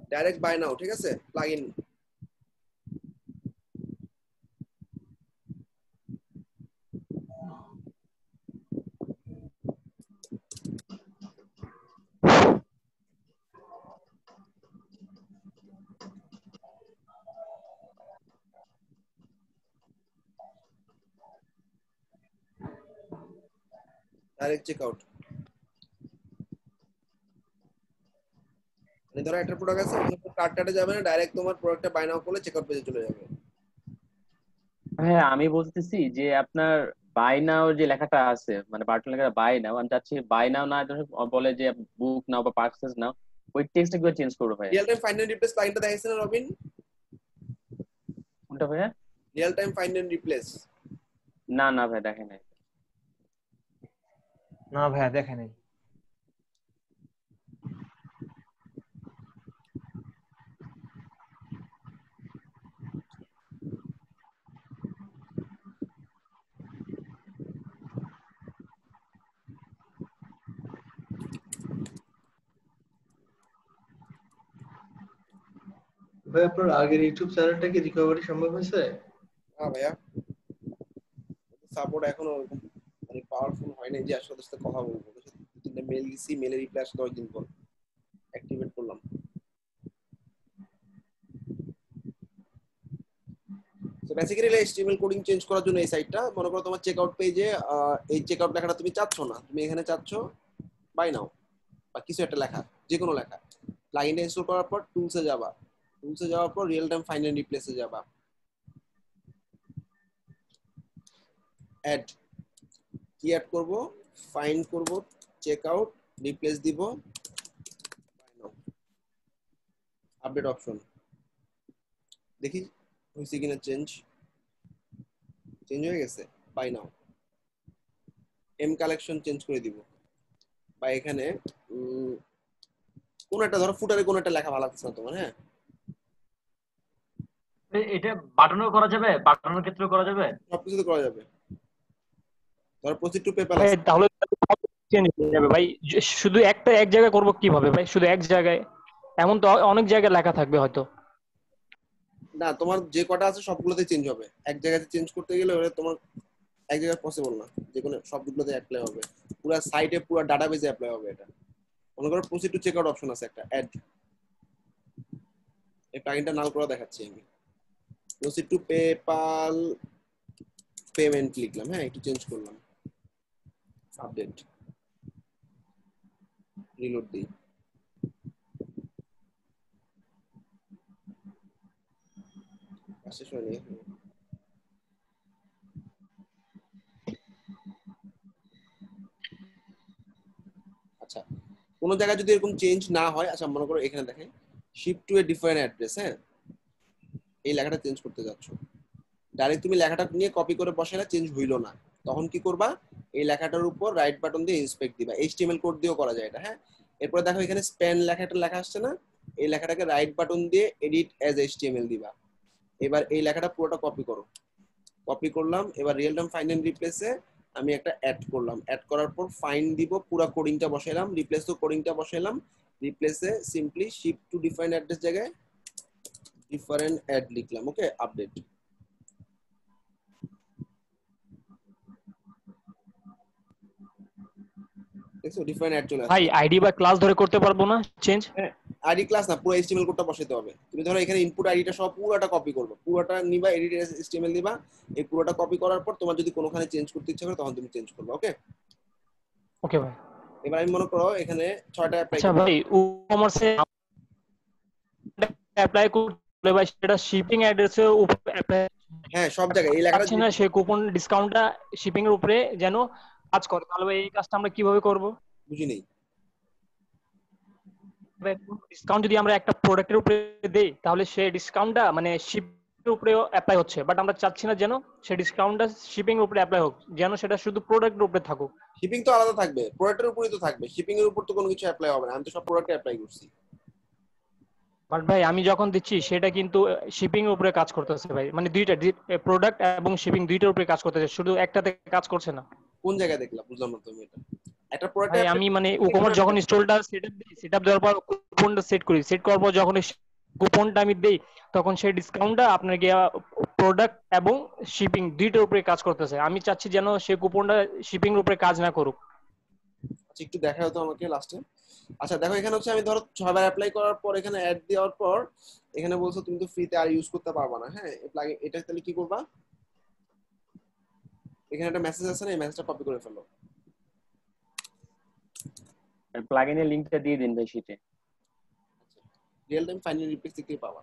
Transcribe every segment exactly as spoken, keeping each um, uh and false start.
Direct by now, ঠিক আছে? Plugin direct check out. মানে ধরো একটা প্রোডাক্ট আছে, কার্ড টাটে যাবে না, ডাইরেক্ট তোমার প্রোডাক্টটা বাই নাও করলে চেক আউট পেজে চলে যাবে। হ্যাঁ আমি বলতেছি যে আপনার বাই নাও যে লেখাটা আছে, মানে বাটন লেখাটা বাই নাও, আমি চাচ্ছি বাই নাও না বলে যে বুক নাও বা পার্সেস নাও, ওই টেক্সটটা কিভাবে চেঞ্জ করবো ভাই? Real time find and replace প্লাগইনটা দেখাইছে না রবিন? কোনটা ভাইয়া? Real time find and replace. না না ভাই দেখে নাই। না ভাইয়া দেখে নাই। ভাই আপনার আগের ইউটিউব চ্যানেলটা কি রিকভারি সম্ভব হয়েছে? হ্যাঁ ভাইয়া, সাপোর্ট এখনো মানে পাওয়ারফুল হয় না যে আসলে ওদের সাথে কথা বলবো। তিনটা মেল দিছি, মেলের রিপ্লাই আসলে দশ দিন পর অ্যাক্টিভেট করলাম। তো বেসিক্যালি এইচটিএমএল কোডিং চেঞ্জ করার জন্য এই সাইটটা, মনে করো তোমার চেকআউট পেজে এই চেকআউট লেখাটা তুমি চাচ্ছ না, তুমি এখানে চাচ্ছ বাই নাও বা কিছু একটা লেখা, যে কোনো লেখা। প্লাগইনটা ইনস্টল করার পর টুলসে যাবা, টুলসে যাওয়ার পর রিয়েল টাইম ফাইন্ড এন্ড রিপ্লেসে যাবা, অ্যাড কি অ্যাড করব, ফাইন্ড করব, চেক আউট, রিপ্লেস দিব, আপডেট অপশন দেখি হয়েছে কিনা চেঞ্জ। চেঞ্জ হয়ে গেছে, বাই নাও। এম কালেকশন চেঞ্জ করে দিব, বা এখানে কোন একটা ধরো ফুটারে কোন একটা লেখা ভালো লাগছে না তোমার, হ্যাঁ এটা বাটনও করা যাবে, বাটনের ক্ষেত্রেও করা যাবে, সবকিছুতে করা যাবে। ধরো প্রসিড টু পেপাল ভাই তাহলে চেঞ্জ হয়ে যাবে ভাই। শুধু একটা এক জায়গায় করব কিভাবে ভাই? শুধু এক জায়গায়, এমন তো অনেক জায়গায় লেখা থাকবে হয়তো। না, তোমার যে কটা আছে সবগুলোতে চেঞ্জ হবে। এক জায়গাতে চেঞ্জ করতে গেলে ওটা তোমার এক জায়গায় পসিবল না, যে কোনো সবগুলোতে অ্যাপ্লাই হবে, পুরো সাইটে পুরো ডাটাবেজে অ্যাপ্লাই হবে। এটা মনে করো proceed to check out option আছে একটা, অ্যাড, এই প্লাগইনটা নাল করে দেখাচ্ছি আমি। প্রসিড টু পেপাল পেমেন্ট লিখলাম, হ্যাঁ একটু চেঞ্জ করলাম, আপডেট, রিলোড দিই। শেষ হয়নি। আচ্ছা, কোন জায়গায় যদি এরকম চেঞ্জ না হয়, আচ্ছা মনে করো এখানে দেখেন shift to a different address, হ্যাঁ এই লেখাটা চেঞ্জ করতে যাচ্ছ, ডাইরেক্ট তুমি লেখাটা নিয়ে কপি করে বসালে চেঞ্জ হইলো না, তখন কি করবা, এই লেখাটার উপর রাইট বাটন দিয়ে ইন্সপেক্ট দিবা। এইচটিএমএল কোড দিয়েও করা যায় এটা, হ্যাঁ। এরপরে দেখো এখানে স্প্যান লেখাটা লেখা আসছে না, এই লেখাটাকে রাইট বাটন দিয়ে এডিট অ্যাজ এইচটিএমএল দিবা। এবার এই লেখাটা পুরোটা কপি করো, কপি করলাম। এবার রিয়েল টাইম ফাইন্ড এন্ড রিপ্লেসে আমি একটা অ্যাড করলাম, অ্যাড করার পর ফাইন্ড দিব, পুরো কোডিংটা বসাইলাম, রিপ্লেসও কোডিংটা বসাইলাম। রিপ্লেসে simply shift to different address জায়গায় ডিফারেন্ট অ্যাড লিখলাম, ওকে আপডেট। দেখছো ডিফারেন্ট অ্যাড চলে আসছে। ভাই আইডি বা ক্লাস ধরে করতে পারবো না চেঞ্জ? হ্যাঁ, আইডি ক্লাস না, পুরো এইচটিএমএল কোডটা বসাইতে হবে। তুমি ধরো এখানে ইনপুট আইডিটা সব পুরোটা কপি করবে, পুরোটা নিবা, এডিট এইচটিএমএল দিবা, এই পুরোটা কপি করার পর তোমার যদি কোনোখানে চেঞ্জ করতে ইচ্ছা করে তখন তুমি চেঞ্জ করবে, ওকে। ওকে ভাই। এবার আমি মনে করো এখানে ছয়টা অ্যাপ্লাই আচ্ছা ভাই, ই-কমার্সে অ্যাপ্লাই করলে ভাই সেটা শিপিং অ্যাড্রেসের উপরে অ্যাপ্লাই, হ্যাঁ সব জায়গায় এই লেখাটা না সেই কুপন ডিসকাউন্টটা শিপিং এর উপরে যেন কাজ করে। তাহলে ভাই এই কাজটা আমরা কিভাবে করব? বুঝি নেই। ডিসকাউন্ট যদি আমরা একটা প্রোডাক্টের উপরে দেই তাহলে সেই ডিসকাউন্টটা মানে শিপের উপরেও অ্যাপ্লাই হচ্ছে, বাট আমরা চাচ্ছি না যেন সেই ডিসকাউন্টটা শিপিং এর উপরে অ্যাপ্লাই হোক, যেন সেটা শুধু প্রোডাক্টের উপরে থাকুক। শিপিং তো আলাদা থাকবে, প্রোডাক্টের উপরেই তো থাকবে, শিপিং এর উপর তো কোনো কিছু অ্যাপ্লাই হবে না, আমি তো সব প্রোডাক্টে অ্যাপ্লাই করছি। বাট ভাই আমি যখন দিচ্ছি সেটা কিন্তু শিপিং এর উপরে কাজ করতেছে ভাই, মানে দুইটা প্রোডাক্ট এবং শিপিং দুইটার উপরে কাজ করতেছে, শুধু একটাতে কাজ করছে না। কোন জায়গায় দেখলা বুঝলাম না তুমি এটা? একটা প্রোডাক্ট ভাই আমি মানে ই-কমার্স যখন ইনস্টলটা সেটআপ দিই, সেটআপ দেওয়ার পর কুপনটা সেট করি, সেট করার পর যখন কুপনটা আমি দেই তখন সেই ডিসকাউন্টটা আপনার গিয়া প্রোডাক্ট এবং শিপিং দুইটার উপরে কাজ করতেছে। আমি চাচ্ছি যেন সেই কুপনটা শিপিং এর উপরে কাজ না করুক। আচ্ছা একটু দেখা হতো আমাকে লাস্টে। আচ্ছা দেখো এখানে হচ্ছে আমি ধরো ছয়বার অ্যাপ্লাই করার পর এখানে অ্যাড দেওয়ার পর এখানে বলছো তুমি তো ফ্রিতে আর ইউজ করতে পারবা না। হ্যাঁ এটা তাহলে কি করবা, এখানে একটা মেসেজ আছে না, এই মেসেজটা কপি করে ফেলো। আর প্লাগইনের লিংকটা দিয়ে দিন ভাই শীটে। রিয়েল টাইম ফাইনাল রিপ্লেস থেকে পাবা।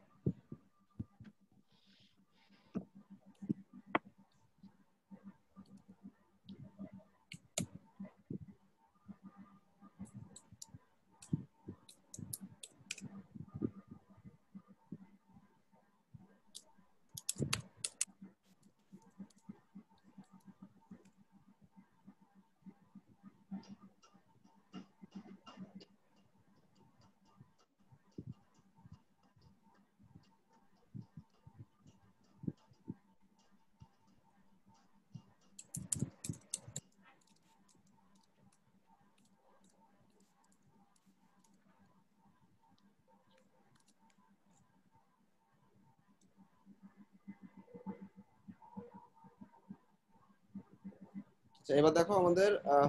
আচ্ছা এবার দেখো আমাদের আহ,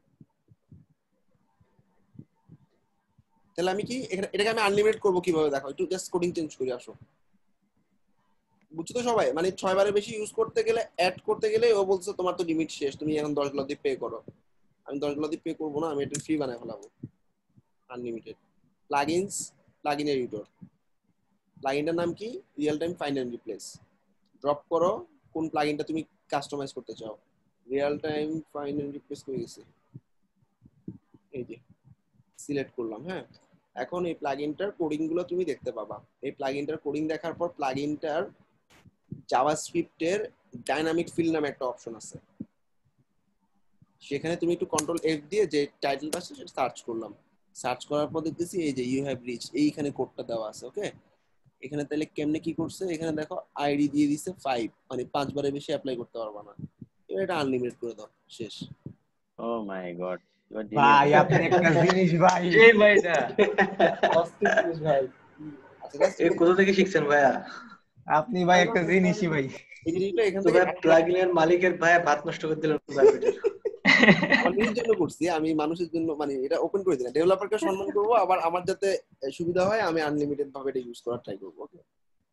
তাহলে আমি কি এখানে এটাকে আমি আনলিমিটেড করবো কিভাবে, দেখো একটু জাস্ট কোডিং চেঞ্জ করি আসো। বুঝছো তো সবাই, মানে ছয় বারের বেশি ইউজ করতে গেলে অ্যাড করতে গেলে ও বলছে তোমার তো লিমিট শেষ, তুমি এখন দশ ডলার দিয়ে পে করো। আমি দশ ডলার দিয়ে পে করবো না, আমি এটা ফ্রি বানায় ফেলাবো আনলিমিটেড। প্লাগইনস, প্লাগইন এডিটর, প্লাগইনটার নাম কি real time find and replace. Drop করো কোন প্লাগইনটা তুমি কাস্টমাইজ করতে চাও। Real time find and replace করে গেছে, এই যে সিলেক্ট করলাম। হ্যাঁ এখন এই প্লাগইনটার কোডিং গুলো তুমি দেখতে পাবা। এই প্লাগইনটার কোডিং দেখার পর প্লাগইনটার জাভাস্ক্রিপ্টের ডাইনামিক ফিল নামে একটা অপশন আছে, সেখানে তুমি একটু কন্ট্রোল এফ দিয়ে যে টাইটেলটা আছে সেটা সার্চ করলাম। সার্চ করার পর দেখতেছি এই যে ইউ হ্যাভ রিচ, এইখানে কোডটা দেওয়া আছে। ওকে এখানে তাহলে কেমনে কি করছে, এখানে দেখো আইডি দিয়ে দিছে ফাইভ, মানে পাঁচবারের বেশি অ্যাপ্লাই করতে পারবা না। এবার এটা আনলিমিটেড করে দাও, শেষ। ও মাই গড, ইউ আর ভাই জিনিয়াস। আপনি একটা জিনিস ভাই, এই ভাইটা অস্থির জিনিস ভাই, আচ্ছা জাস্ট এ কোথা থেকে শিখছেন ভাইয়া? আপনি ভাই একটা জিনিসই ভাই। এই জিনিসটা এখান তো থেকে ভাই প্লাগইনের মালিকের ভাইয়া ভাত নষ্ট করে দিলেন ভাই বেটার। আমার নিজের জন্য করছি, আমি মানুষের জন্য মানে এটা ওপেন করে দিলাম। ডেভেলপারকে সম্মান করবো, আবার আমার যাতে সুবিধা হয় আমি আনলিমিটেড ভাবে এটা ইউজ করার ট্রাই করবো। ওকে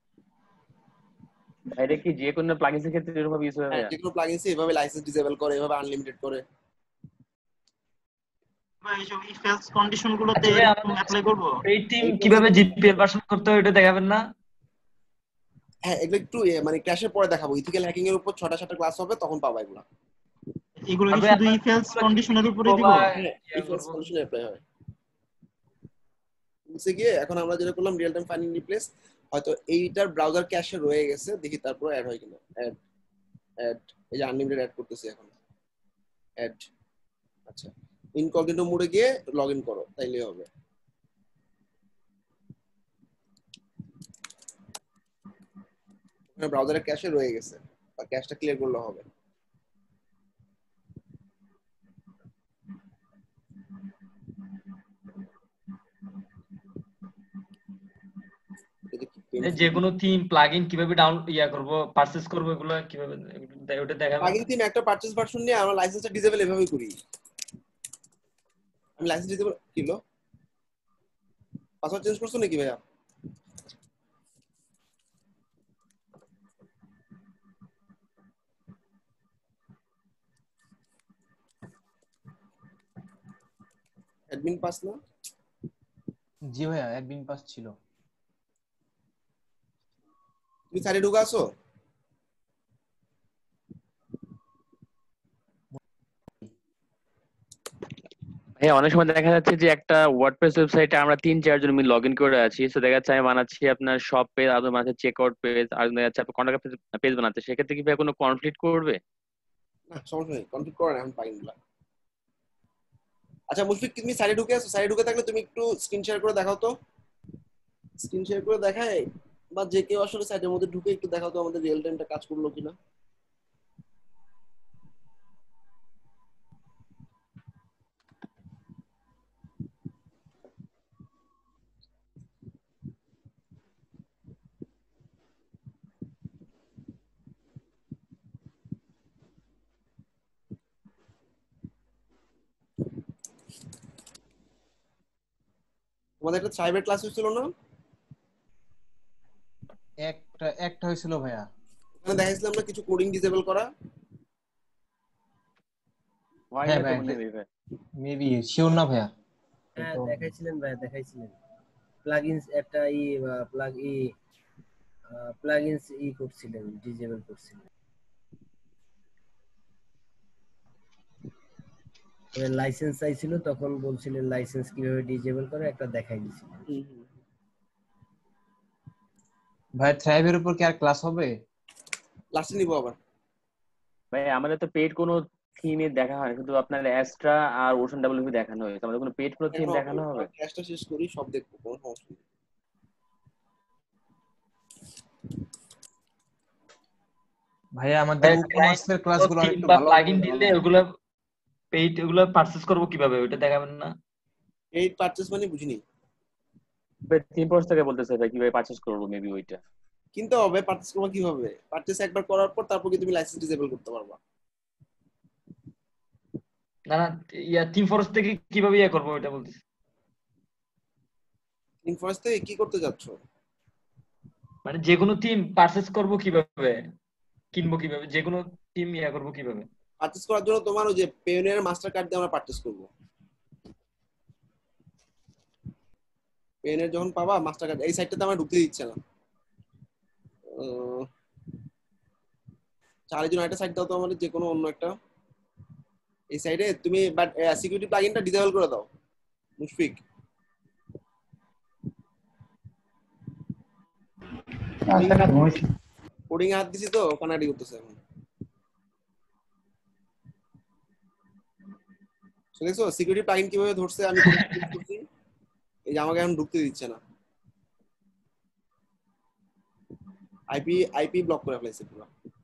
এটা কি যে কোনো প্লাগইনসের ক্ষেত্রে এরকম ইউজ হবে? যে কোনো প্লাগইনস এভাবে লাইসেন্স ডিসেবল করে, এভাবে আনলিমিটেড করে। এইসব ইফ এলস কন্ডিশন গুলোতে আসলে এরকম আমাদের অ্যাপ্লাই করব। এই টিম কিভাবে জিপিএল ভার্সন করতে হয় এটা দেখাবেন না? হ্যাঁ এগুলো একটু এ, মানে ক্র্যাশের পরে দেখাবো। ইথিক্যাল হ্যাকিং এর উপর ছটা সাতটা ক্লাস হবে, তখন পাবা এগুলো। এগুলো কি তবে শুধু আপনার ইফ এলস কোডগুলো কন্ডিশনের কি উপরে লিখবো দিব? বা হ্যাঁ ইয়া ইফ এলস করবো? কন্ডিশনে অ্যাপ্লাই হয়। বুঝছে গিয়ে এখন আমরা যেটা করলাম রিয়েল টাইম ফাইন্ড রিপ্লেস, হয়তো এইটার ব্রাউজার ক্যাশে রয়ে গেছে, দেখি তারপর অ্যাড হয় কিনা। অ্যাড অ্যাড এই যে আনলিমিটেড অ্যাড করতেছি এখন, অ্যাড। আচ্ছা ইনকগনিটো মোডে গিয়ে লগইন করো, তাইলে হবে। ওখানে ব্রাউজারের ক্যাশে রয়ে গেছে, আর ক্যাশটা ক্লিয়ার করলে হবে। এটা কি এই painful? যে কোনো থিম প্লাগইন কিভাবে ডাউন ইয়া করব, পারচেজ করব, এগুলো কিভাবে ওটা দেখাবেন? প্লাগইন থিম একটা পারচেজ ভার্সন নিয়ে আমরা লাইসেন্সটা ডিসেবল এভাবেই করি। আমি লাইসেন্স ডিসেবল কিলো পাসওয়ার্ড চেঞ্জ করছো নাকি ভাইয়া? অ্যাডমিন পাস না? জি ভাইয়া অ্যাডমিন পাস ছিল। তুমি সাইডে ঢুকে আসো। হ্যাঁ অনেক সময় দেখা যাচ্ছে যে একটা ওয়ার্ডপ্রেস ওয়েবসাইটে আমরা তিন চারজন মিলে লগ ইন করে আছি, তো দেখা যাচ্ছে আমি বানাচ্ছি আপনার শপ পেজ, আর বানাচ্ছে চেক আউট পেজ, আর দেখা যাচ্ছে আপনার কন্টাক্ট পেজ বানাচ্ছে, সেক্ষেত্রে কি ভাই কোনো কনফ্লিক্ট করবে? না সমস্যা নেই, কনফিগ করো না এখন প্লাগইনগুলো। আচ্ছা মুশফিক তুমি সাইডে ঢুকে আসো, সাইডে ঢুকে থাকলে তুমি একটু স্ক্রিন শেয়ার করে দেখাও তো। স্ক্রিন শেয়ার করে দেখায়, বা যে কেউ আসলে সাইডের মধ্যে ঢুকে একটু দেখাও তো আমাদের রিয়েল টাইমটা কাজ করলো কিনা। তোমাদের একটা সাইবার ক্লাস হয়েছিল না? একটা একটা হয়েছিল ভাইয়া। ওখানে দেখাইছিলাম না কিছু কোডিং ডিসেবল করা। হয় হ্যাঁ না তো ভাই, মনে হয় ভাই। মেবি শিওর না ভাইয়া। হ্যাঁ দেখাইছিলেন ভাই, দেখাইছিলেন প্লাগইনস একটা ই প্লাগ ই প্লাগইনস ই করছিলেন, ডিসেবল করছিলেন। লাইসেন্স চাইছিল, তখন বলছিলেন লাইসেন্স কিভাবে ডিসেবল করে একটা দেখাই দিছিলেন। ভাই থ্রাইভের উপর কি আর ক্লাস হবে? লাস্টে নিব আবার। ভাই আমাদের তো পেড কোনো থিমে দেখা হয়, শুধু আপনার অ্যাস্ট্রা আর ওশান ডাব্লিউপি দেখানো হয়েছে, আমাদের কোনো পেড কোনো থিম দেখানো হবে? ক্লাসটা শেষ করি, সব দেখবো, কোনো সমস্যা নেই। ভাইয়া আমাদের উপন্যাসের ক্লাসগুলো থিম আরেকটু বা ভালো প্লাগইন দিলে ওগুলো পেইড, ওগুলো পারচেজ করব কিভাবে ওটা দেখাবেন না? পেইড পারচেজ মানে বুঝিনি। ভাই থিম প্রসেস থেকে বলতেছে ভাই কিভাবে পারচেজ করব, মেবি ওইটা কিনতে হবে। পারচেজ করবা কিভাবে? পারচেজ একবার করার পর তারপর কি তুমি লাইসেন্স ডিসেবল করতে পারবা। না না, ইয়া থিম ফরেস্ট থেকে কিভাবে ইয়া করব ওটা বলতেছি। থিম ফরেস্ট থেকে কি করতে যাচ্ছ? মানে যে কোনো থিম পারচেজ করব কিভাবে, কিনবো কিভাবে, যে কোনো থিম ইয়া করব কিভাবে? পারচেজ করার জন্য তোমার ওই যে পেয়োনিয়ার মাস্টার কার্ড দিয়ে আমরা পারচেজ করব। পেয়োনিয়ার যখন পাবা মাস্টার কার্ড, এই সাইটটাতে আমরা ঢুকতে দিচ্ছে না। চারের জন্য একটা সাইট দাও তো আমাদের, যে কোনো অন্য একটা। এই সাইডে তুমি বাট সিকিউরিটি প্লাগইনটা ডিসেবল করে দাও মুশফিক। কোডিং হাত দিছি তো কানাডি করতেছে এখন। দেখছো সিকিউরিটি প্লাগইন কিভাবে ধরছে, আমি করছি। এই যে আমাকে এখন ঢুকতে দিচ্ছে না, আইপি আইপি ব্লক করে ফেলেছে পুরো।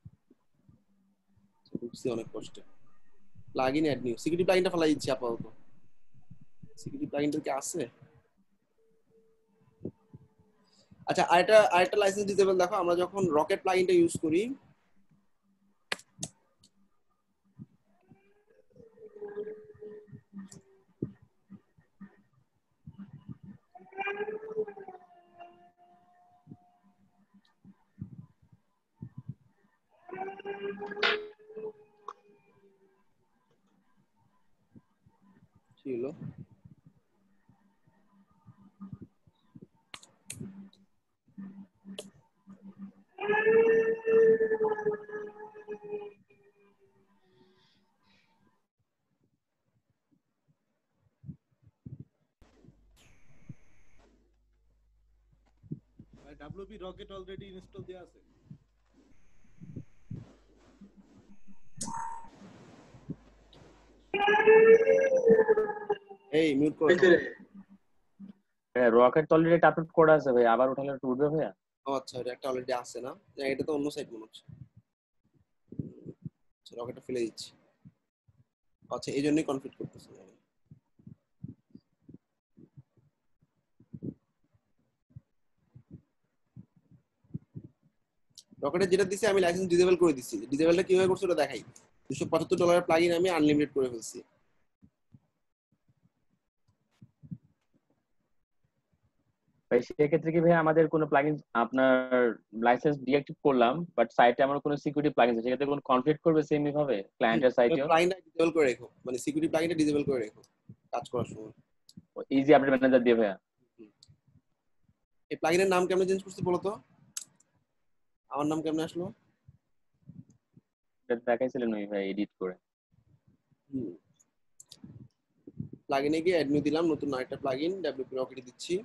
ঢুকছি অনেক কষ্টে। প্লাগইন অ্যাড নিউ সিকিউরিটি প্লাগইনটা ফেলাই দিচ্ছি আপাতত। সিকিউরিটি প্লাগইনটা কি আছে? আচ্ছা, আরেকটা আরেকটা লাইসেন্স ডিসেবল দেখো। আমরা যখন রকেট প্লাগইনটা ইউজ করি, ছিল ডাব্লিউপি রকেট অলরেডি ইনস্টল দেয়া আছে। এই মিউট করো। হ্যাঁ রকেট তো অলরেডি আপলোড করা আছে ভাই, আবার উঠালে একটু উঠবে ভাইয়া? ও আচ্ছা, এটা একটা অলরেডি আছে না? এটা তো অন্য সাইট মনে হচ্ছে। আচ্ছা, রকেটটা ফেলে দিচ্ছি। আচ্ছা, এই জন্যই কনফিগ করতেছি। রকেটে যেটা দিছি আমি লাইসেন্স ডিসেবল করে দিছি। ডিসেবলটা কিভাবে করছি ওটা দেখাই। দুশো পঁচাত্তর ডলারের প্লাগইন আমি আনলিমিটেড করে ফেলছি। ভাই সেক্ষেত্রে কি ভাই আমাদের কোনো প্লাগইন আপনার লাইসেন্স ডিঅ্যাক্টিভ করলাম, বাট সাইটে আমার কোনো সিকিউরিটি প্লাগইন আছে, সেক্ষেত্রে কোনো কনফিগ করবে সেম ভাবে ক্লায়েন্টের সাইটেও? প্লাগইনটা ডিসেবল করে রাখো, মানে সিকিউরিটি প্লাগইনটা ডিসেবল করে রাখো কাজ করার সময়। ইজি আপডেট ম্যানেজার দিয়ে ভাইয়া। এই প্লাগইনের নাম কেমনে চেঞ্জ করছি বলো তো? আমার নাম কেমনে আসলো? এটা দেখাইছিলেন ওই ভাই এডিট করে। হুম, প্লাগইনে গিয়ে অ্যাড নিউ দিলাম, নতুন আরেকটা প্লাগইন ডাব্লিউপি রকেট দিচ্ছি।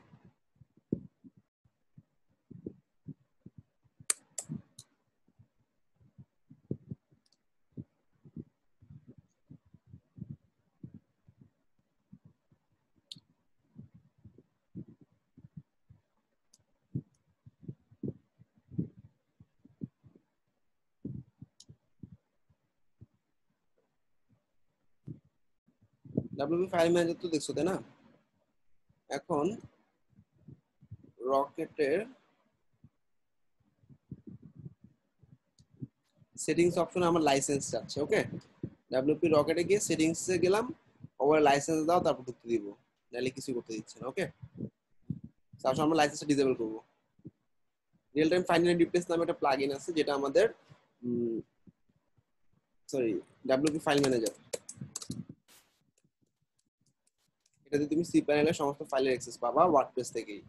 ডাব্লিউপি ফাইল ম্যানেজার তো দেখছো তাই না? এখন রকেটের সেটিংস অপশনে আমার লাইসেন্স যাচ্ছে। ওকে, ডাব্লিউপি রকেটে গিয়ে সেটিংসে গেলাম, ওভার লাইসেন্স দাও, তারপর ঢুকতে দিব, নাহলে কিছু করতে দিচ্ছে না। ওকে, তারপর আমরা লাইসেন্সটা ডিসেবল করব। Real time find and replace নামে একটা প্লাগইন আছে যেটা আমাদের সরি ডাব্লিউপি ফাইল ম্যানেজার, এটাতে তুমি সি প্যানেলের সমস্ত ফাইলের অ্যাক্সেস পাবা ওয়ার্ডপ্রেস থেকেই।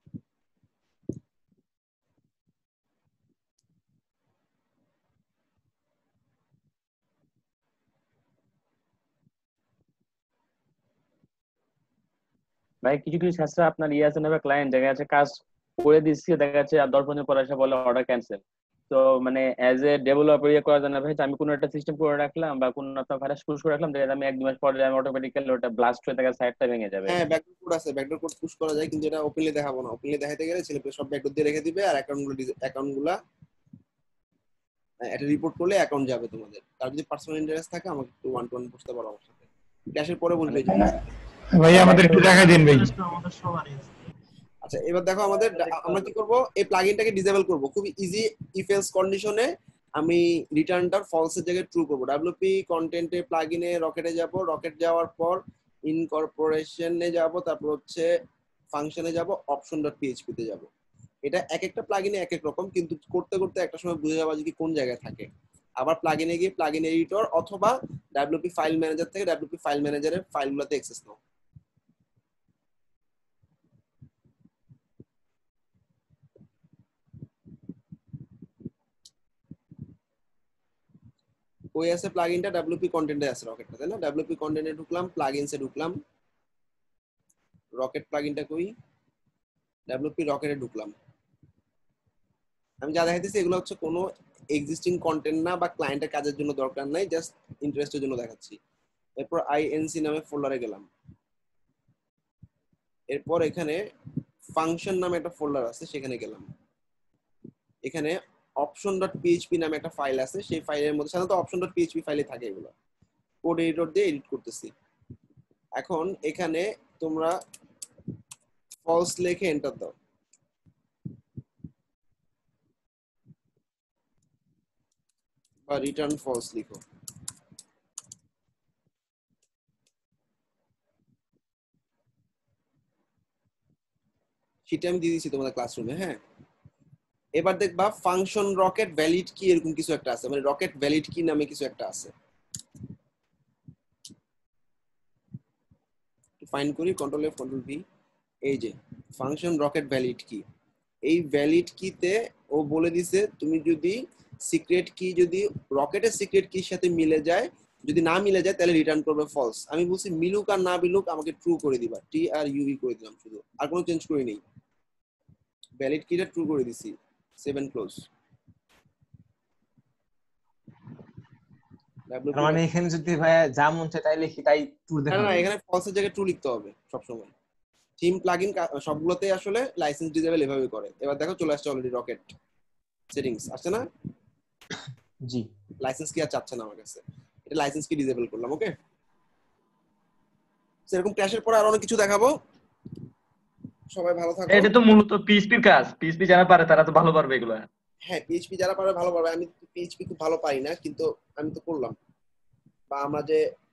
ভাই কিছু কিছু ক্ষেত্রে আপনার ইয়ে আছে না ক্লায়েন্ট দেখা যাচ্ছে কাজ করে দিচ্ছি, দেখা যাচ্ছে আর দশ পনেরো পরে এসে বলে অর্ডার ক্যান্সেল। তো মানে অ্যাজ এ ডেভেলপার ইয়ে করা যায় না ভাই, আমি কোনো একটা সিস্টেম করে রাখলাম বা কোনো একটা ভাইরাস পুশ করে রাখলাম, দেখা আমি এক দু মাস পরে আমি অটোমেটিক্যালি ওটা ব্লাস্ট হয়ে দেখা সাইটটা ভেঙে যাবে। হ্যাঁ ব্যাকডোর কোড আছে, ব্যাকডোর কোড পুশ করা যায়, কিন্তু এটা ওপেনলি দেখাবো না। ওপেনলি দেখাতে গেলে ছেলে সব ব্যাকডোর দিয়ে রেখে দিবে আর অ্যাকাউন্টগুলো অ্যাকাউন্টগুলো এটা রিপোর্ট করলে অ্যাকাউন্ট যাবে তোমাদের। তার যদি পার্সোনাল ইন্টারেস্ট থাকে আমাকে একটু ওয়ান টু ওয়ান বসতে পারো আমার সাথে, ক্যাশের পরে বলবে যে ভাই আমাদের একটু দেখা দিন ভাই। আমাদের সবারই আছে। আচ্ছা এবার দেখো আমাদের আমরা কি করব, এই প্লাগইনটাকে ডিসেবল করব খুব ইজি। ইফ এলস কন্ডিশনে আমি রিটার্নটা ফলস এর জায়গায় ট্রু করব। ডাব্লিউপি কন্টেন্টে প্লাগইনে রকেটে যাব, রকেট যাওয়ার পর ইনকর্পোরেশনে যাব, তারপর হচ্ছে ফাংশনে যাব, অপশন ডট পিএইচপি তে যাব। এটা এক একটা প্লাগইনে এক এক রকম, কিন্তু করতে করতে একটা সময় বুঝে যাবে যে কোন জায়গায় থাকে। আবার প্লাগইনে গিয়ে প্লাগইন এডিটর অথবা ডাব্লিউপি ফাইল ম্যানেজার থেকে ডাব্লিউপি ফাইল ম্যানেজারের ফাইলগুলোতে অ্যাক্সেস নাও। ওই আছে প্লাগইনটা ডাব্লিউপি কন্টেন্টে আছে রকেটটা, তাই না? ডাব্লিউপি কন্টেন্টে ঢুকলাম, প্লাগইনসে ঢুকলাম, রকেট প্লাগইনটা কই, ডাব্লিউপি রকেটে ঢুকলাম। আমি যা দেখাইতেছি এগুলো হচ্ছে কোনো এক্সিস্টিং কন্টেন্ট না বা ক্লায়েন্টের কাজের জন্য দরকার নাই, জাস্ট ইন্টারেস্টের জন্য দেখাচ্ছি। এরপর আইএনসি নামে ফোল্ডারে গেলাম, এরপর এখানে ফাংশন নামে একটা ফোল্ডার আছে সেখানে গেলাম। এখানে অপশন ডট পিএইচপি নামে একটা ফাইল আছে, সেই ফাইলের মধ্যে সাধারণত অপশন ডট পিএইচপি ফাইলে থাকে এগুলো। কোড এডিটর দিয়ে এডিট করতেছি। এখন এখানে তোমরা ফলস লিখে এন্টার দাও, বা রিটার্ন ফলস লিখো। সেটা আমি দিয়ে দিচ্ছি তোমাদের ক্লাসরুমে। হ্যাঁ এবার দেখবা ফাংশন রকেট ভ্যালিড কি এরকম কিছু একটা আছে, মানে রকেট ভ্যালিড কি নামে কিছু একটা আছে। ফাইন্ড করি, কন্ট্রোল এফ কন্ট্রোল ভি, এই যে ফাংশন রকেট ভ্যালিড কি। এই ভ্যালিড কিতে ও বলে দিছে তুমি যদি সিক্রেট কি যদি রকেটের সিক্রেট কির সাথে মিলে যায়, যদি না মিলে যায় তাহলে রিটার্ন করবে ফলস। আমি বলছি মিলুক আর না মিলুক আমাকে ট্রু করে দিবা, টি আর ইউই করে দিলাম শুধু, আর কোনো চেঞ্জ করি নেই। ভ্যালিড কিটা ট্রু করে দিছি, সেভেন ক্লোজ। মানে এখানে যদি ভাই যা মন চায় তাই লিখি তাই ট্রু না দেখাবে? না এখানে ফলস এর জায়গায় ট্রু লিখতে হবে সব সময়। থিম প্লাগইন সবগুলোতে আসলে লাইসেন্স ডিসেবল এভাবে করে। এবার দেখো চলে আসছে অলরেডি রকেট সেটিংস, আসছে না? জি লাইসেন্স কি আর চাচ্ছে না আমার কাছে, এটা লাইসেন্স কি ডিসেবল করলাম। ওকে সেরকম ক্র্যাশের পরে আরো অনেক কিছু দেখাবো। সবাই ভালো থাকো। এটা তো মূলত পিএইচপির কাজ, পিএইচপি যারা পারে তারা তো ভালো পারবে এগুলো। হ্যাঁ পিএইচপি যারা পারে ভালো পারবে। আমি পিএইচপি খুব ভালো পারি না, কিন্তু আমি তো করলাম, বা আমরা যে